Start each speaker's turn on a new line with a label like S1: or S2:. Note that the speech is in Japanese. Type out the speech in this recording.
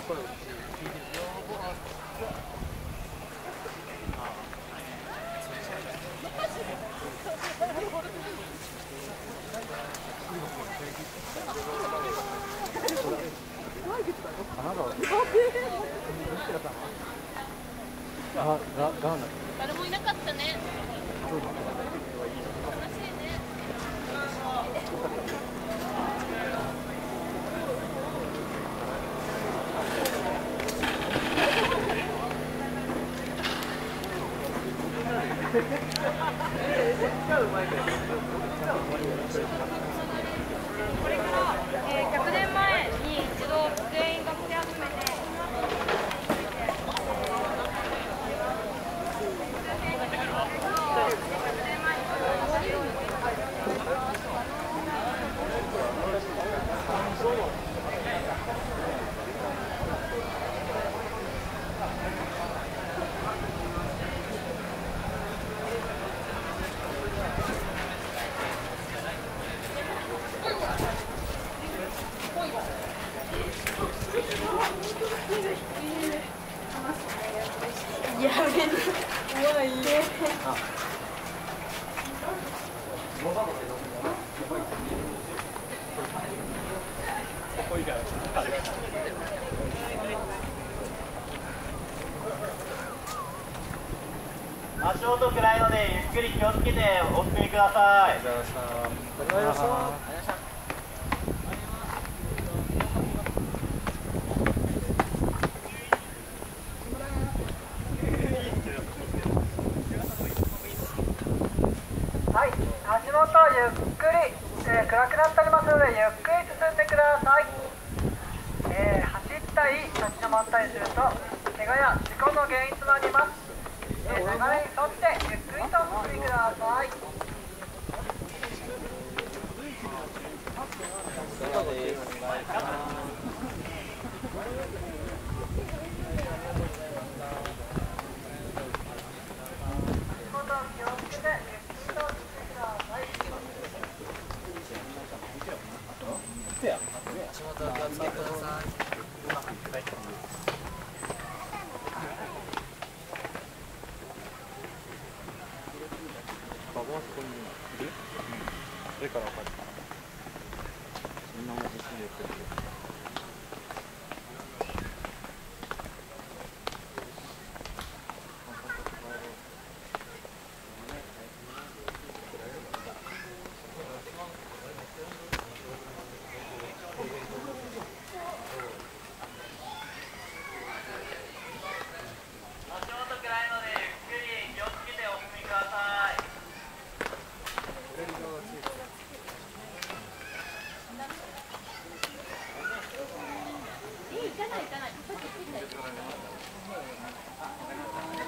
S1: 誰もいなかったね。悲しいね。
S2: これから、100年前に一度全員学生集めてやめて怖いね。
S3: 足音暗いのでゆっくり気をつけてお進みください。はい、足元ゆっくり、暗くなっておりますのでゆっくり進んでください。走ったり立ち止まったりすると怪我や事故の原因となります。流れに沿ってゆっくりとお進みください。
S4: 足元お気をつけください。
S1: 行かない。